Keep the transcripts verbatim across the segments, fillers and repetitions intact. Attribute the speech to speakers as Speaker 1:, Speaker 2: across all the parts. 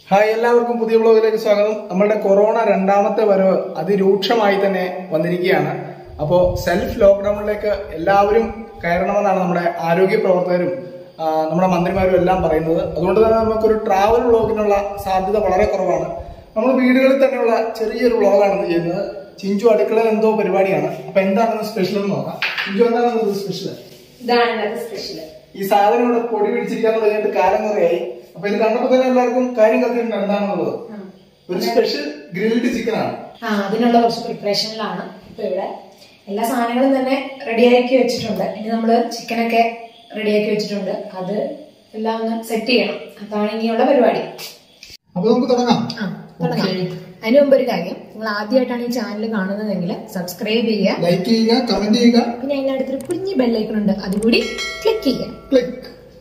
Speaker 1: Hi, എല്ലാവർക്കും പുതിയ വ്ലോഗിലേക്ക് സ്വാഗതം. നമ്മളുടെ കൊറോണ രണ്ടാമത്തെ വരവ് അതിരൂക്ഷമായി തന്നെ വന്നിരിക്കുകയാണ്. അപ്പോൾ സെൽഫ് ലോക്ക്ഡൌണിലേക്ക് എല്ലാവരും കയറണമെന്നാണ് നമ്മുടെ ആരോഗ്യ പ്രവർത്തകരും നമ്മുടെ മന്ത്രിമാരും എല്ലാം പറയുന്നത്. അതുകൊണ്ട് തന്നെ നമുക്കൊരു ട്രാവൽ വ്ലോഗിനുള്ള സാധ്യത വളരെ കുറവാണ്. നമ്മൾ വീടുകളിൽ തന്നെയുള്ള ചെറിയൊരു വ്ലോഗാണ് ചെയ്യുന്നത്. ചിഞ്ചു അടുക്കളയിൽ എന്തോ പരിപാടിയാണ്. അപ്പൊ എന്താണ് സ്പെഷ്യൽ എന്ന് നോക്കാം. ചിഞ്ചു, എന്താണ് സ്പെഷ്യൽ?
Speaker 2: സ്പെഷ്യൽ
Speaker 1: ഈ സാധനം ഇവിടെ പൊടി പിടിച്ചിരിക്കാൻ തുടങ്ങിയിട്ട് കാലം കുറയായി. അപ്പൊ ഇത് കണ്ടപ്പോ തന്നെ എല്ലാവർക്കും കാര്യം കത്തിയിട്ടുണ്ട് എന്താണെന്നുള്ളത്. ഒരു സ്പെഷ്യൽ ഗ്രിൽഡ് ചിക്കൻ ആണ്.
Speaker 2: ആ അതിനുള്ള കുറച്ച് പ്രിപ്പറേഷനിലാണ് ഇപ്പൊ ഇവിടെ. എല്ലാ സാധനങ്ങളും തന്നെ റെഡിയാക്കി വെച്ചിട്ടുണ്ട്. ഇനി നമ്മള് ചിക്കനൊക്കെ റെഡിയാക്കി വെച്ചിട്ടുണ്ട്. അത് എല്ലാം ഒന്ന് സെറ്റ് ചെയ്യണം. അതാണ് ഇനിയുള്ള പരിപാടി.
Speaker 1: അപ്പൊ നമുക്ക് തുടങ്ങാം.
Speaker 2: ആ തുടങ്ങാം. അതിന് മുമ്പ് ഒരു കാര്യം, നിങ്ങൾ ആദ്യമായിട്ടാണ് ഈ ചാനൽ കാണുന്നതെങ്കിൽ സബ്സ്ക്രൈബ് ചെയ്യുക,
Speaker 1: ലൈക്ക് ചെയ്യുക, കമന്റ് ചെയ്യുക.
Speaker 2: പിന്നെ അതിന്റെ അടുത്തൊരു കുഞ്ഞു ബെല്ലൈക്കൺ ഉണ്ട്, അതുകൂടി ക്ലിക്ക് ചെയ്യുക.
Speaker 1: ക്ലിക്ക്.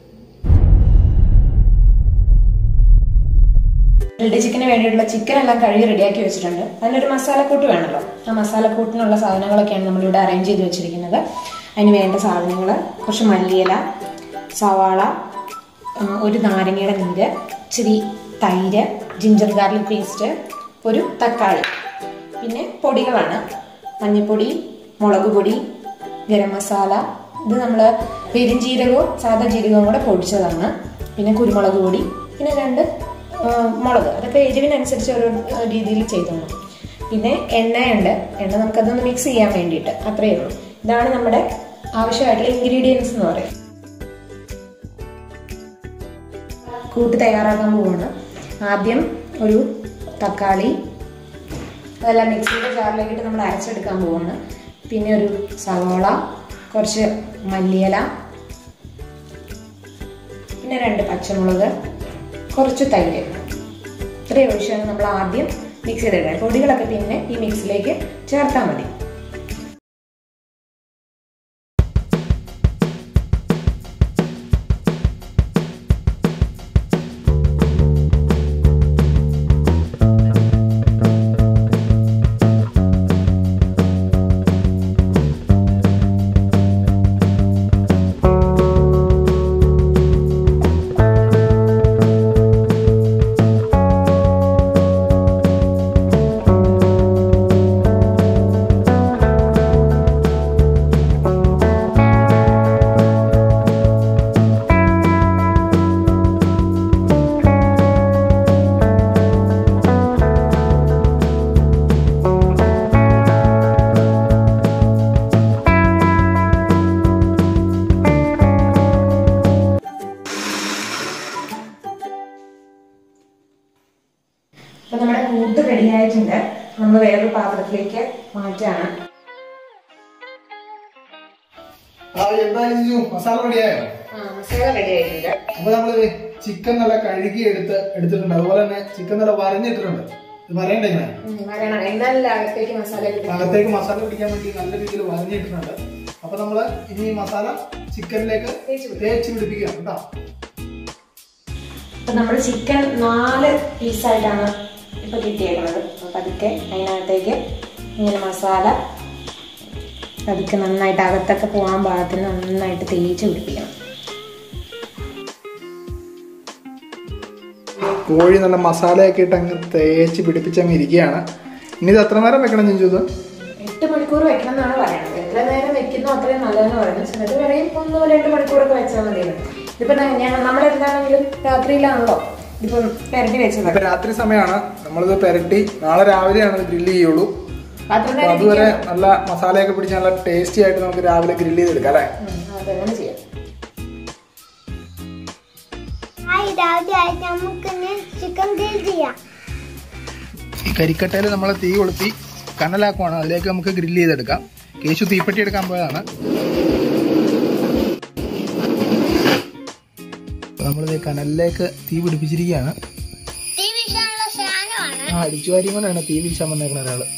Speaker 2: ഗ്രിൽഡ് ചിക്കന് വേണ്ടിയിട്ടുള്ള ചിക്കൻ എല്ലാം കഴുകി റെഡിയാക്കി വെച്ചിട്ടുണ്ട്. അതിനൊരു മസാലക്കൂട്ട് വേണമല്ലോ. ആ മസാലക്കൂട്ടിനുള്ള സാധനങ്ങളൊക്കെയാണ് നമ്മളിവിടെ അറേഞ്ച് ചെയ്ത് വെച്ചിരിക്കുന്നത്. അതിന് വേണ്ട സാധനങ്ങൾ: കുറച്ച് മല്ലിയില, സവാള, ഒരു നാരങ്ങയുടെ നീര്, ഇച്ചിരി തൈര്, ജിഞ്ചർ ഗാർലിക് പേസ്റ്റ്, ഒരു തക്കാളി. പിന്നെ പൊടികളാണ്: മഞ്ഞൾപ്പൊടി, മുളക് പൊടി, ഗരം മസാല. ഇത് നമ്മൾ പെരുംജീരകവും സാധാ ജീരകവും കൂടെ പൊടിച്ചതാണ്. പിന്നെ കുരുമുളക് പൊടി, പിന്നെ രണ്ട് മുളക്. അതൊക്കെ എരിവിനനുസരിച്ച് ഓരോ രീതിയിൽ ചെയ്തോളൂ. പിന്നെ എണ്ണയുണ്ട്. എണ്ണ നമുക്കതൊന്ന് മിക്സ് ചെയ്യാൻ വേണ്ടിയിട്ട്. അത്രയേ ഉള്ളൂ. ഇതാണ് നമ്മുടെ ആവശ്യമായിട്ടുള്ള ഇൻഗ്രീഡിയൻസ് എന്ന് പറയും. കൂട്ട് തയ്യാറാക്കാൻ പോവാണ്. ആദ്യം ഒരു തക്കാളി, അതെല്ലാം മിക്സിയുടെ ജാറിലേക്കിട്ട് നമ്മൾ അരച്ചെടുക്കാൻ പോവാണ്. പിന്നെ ഒരു സവാള, കുറച്ച് മല്ലിയില, പിന്നെ രണ്ട് പച്ചമുളക്, കുറച്ച് തൈര്. ഇത്രയും ഒഴിച്ചാണ് നമ്മൾ ആദ്യം മിക്സ് ചെയ്തിടുന്നത്. പൊടികളൊക്കെ പിന്നെ ഈ മിക്സിലേക്ക് ചേർത്താൽ മതി. അപ്പൊ നമ്മുടെ കൂട്ട് റെഡിയായിട്ടുണ്ട്. നമ്മൾ വേറൊരു പാത്രത്തിലേക്ക് മാറ്റാണ്.
Speaker 1: മസാല റെഡിയായോ?
Speaker 2: മസാല റെഡി ആയിട്ടുണ്ട്.
Speaker 1: അപ്പൊ നമ്മള് ചിക്കൻ നല്ല കഴുകി എടുത്ത് എടുത്തിട്ടുണ്ട്. അതുപോലെ തന്നെ ചിക്കൻ നല്ല വരഞ്ഞിട്ടിട്ടുണ്ട്. ഇത് വരയണ്ടേ?
Speaker 2: വരണം, എന്നാലും അകത്തേക്ക് മസാല
Speaker 1: അകത്തേക്ക് മസാല പിടിക്കാൻ വേണ്ടി നല്ല രീതിയിൽ വരഞ്ഞിട്ടിട്ടുണ്ട്. അപ്പൊ നമ്മള് ഇനി ഈ മസാല ചിക്കനിലേക്ക് തേച്ച് പിടിപ്പിക്കുക കേട്ടോ.
Speaker 2: അപ്പൊ നമ്മൾ ചിക്കൻ നാല് പീസായിട്ടാണ് ഇപ്പൊ കിട്ടിയേക്കുന്നത്. അപ്പൊ പതുക്കെ അതിനകത്തേക്ക് ഇങ്ങനെ മസാല പതുക്കെ നന്നായിട്ട് അകത്തൊക്കെ പോകാൻ പാകത്തിന് നന്നായിട്ട് തേച്ച് പിടിപ്പിക്കണം.
Speaker 1: കോഴി നല്ല മസാലയൊക്കെ ഇട്ട് അങ്ങ് തേച്ച് പിടിപ്പിച്ചങ്ങ് ഇരിക്കുകയാണ്. ഇനി ഇത് എത്ര നേരം വെക്കണം ചിഞ്ചു? ഇത്
Speaker 2: എട്ട് മണിക്കൂർ വെക്കണം എന്നാണ് പറയുന്നത്. എത്ര നേരം വെക്കുന്നോ അത്രയും നല്ലതെന്ന് പറയുന്നത്. ചിലത് പറയും ഒന്നോ രണ്ട് മണിക്കൂറൊക്കെ വെച്ചാൽ മതിയെന്ന്. ഇതിപ്പോ ഞാൻ നമ്മളെന്താണെങ്കിലും രാത്രിയിലാണല്ലോ ഇതിപ്പം പെരട്ടി വെച്ചത്.
Speaker 1: ഇപ്പൊ രാത്രി സമയമാണ്. നമ്മളിത് പെരട്ടി നാളെ രാവിലെയാണ് ഗ്രില്ല് ചെയ്യുള്ളൂ. അതുവരെ നല്ല മസാലയൊക്കെ പിടിച്ച് നല്ല ടേസ്റ്റി ആയിട്ട് നമുക്ക് രാവിലെ ഗ്രില്ല് ചെയ്തെടുക്കാം അല്ലേ?
Speaker 2: അതങ്ങനെ ചെയ്യാം.
Speaker 1: ഈ കരിക്കട്ടയിൽ നമ്മൾ തീ കൊളുത്തി കനലാക്കുവാണ്. അതിലേക്ക് നമുക്ക് ഗ്രില്ല് ചെയ്തെടുക്കാം. കേശു തീപ്പെട്ടി എടുക്കാൻ പോയതാണ്. നമ്മളിത് കനലിലേക്ക് തീ പിടിപ്പിച്ചിരിക്കുകയാണ്. ആ അടിച്ചുവാരിയും കൊണ്ടാണ് തീ വീശാൻ വന്നേക്കുന്ന ഒരാള്.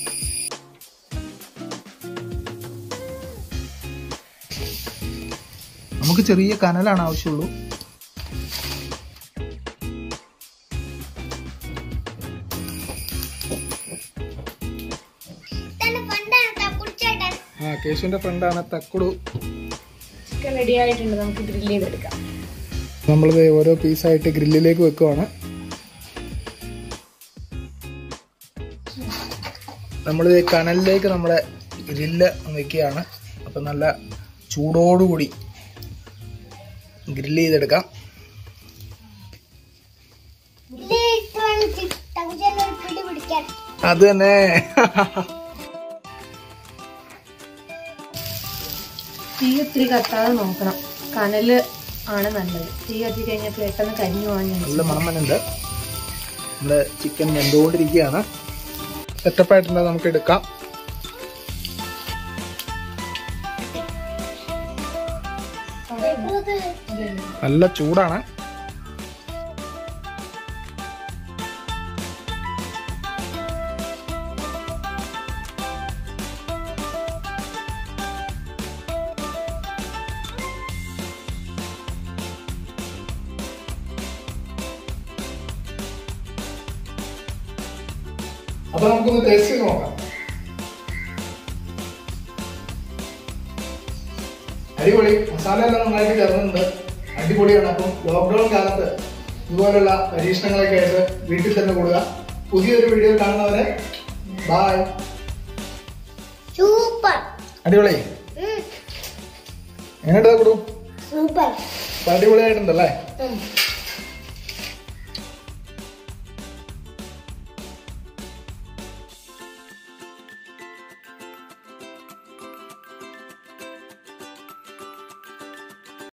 Speaker 1: നമുക്ക് ചെറിയ കനലാണ് ആവശ്യമുള്ളൂ. ആ കേശുവിന്റെ ഫ്രണ്ടാണ് തക്കുടു.
Speaker 2: ചിക്കൻ റെഡി ആയിട്ടുണ്ട്. നമുക്ക് ഗ്രില്ല് ചെയ്തെടുക്കാം.
Speaker 1: നമ്മളിത് ഓരോ പീസായിട്ട് ഗ്രില്ലിലേക്ക് വെക്കുവാണ്. നമ്മൾ കനലിലേക്ക് നമ്മുടെ ഗ്രില്ല് വെക്കുകയാണ്. അപ്പം നല്ല ചൂടോടുകൂടി ഗ്രില്ല് ചെയ്തെടുക്കാം. അത് തന്നെ.
Speaker 2: തീ ഒത്തിരി കത്താതെ നോക്കണം. കനല് ആണ് നല്ലത്. തീ കത്തി കഴിഞ്ഞാൽ പെട്ടെന്ന് കരിഞ്ഞു പോകാൻ
Speaker 1: നല്ല മണമനുണ്ട്. നമ്മുടെ ചിക്കൻ വെന്തുകൊണ്ടിരിക്കുകയാണ്. സെറ്റപ്പായിട്ടുണ്ട്. നമുക്ക് എടുക്കാം. നല്ല ചൂടാണ്. അപ്പൊ നമുക്കൊന്ന് ടേസ്റ്റ് ചെയ്ത് നോക്കാം. അടിപൊളി. മസാല എല്ലാം നന്നായിട്ട് ചേർന്നിട്ടുണ്ട്. അടിപൊളിയാണ്. അപ്പം ലോക്ക്ഡൌൺ കാലത്ത് ഇതുപോലുള്ള പരീക്ഷണങ്ങളൊക്കെ ആയിട്ട് വീട്ടിൽ തന്നെ കൂടുക. പുതിയൊരു വീഡിയോ കാണുന്നവരെ ബൈ.
Speaker 3: സൂപ്പർ.
Speaker 1: അടിപൊളി. എങ്ങനെയുണ്ടാ കൂടു?
Speaker 3: സൂപ്പർ.
Speaker 1: അടിപൊളിയായിട്ടുണ്ടല്ലേ?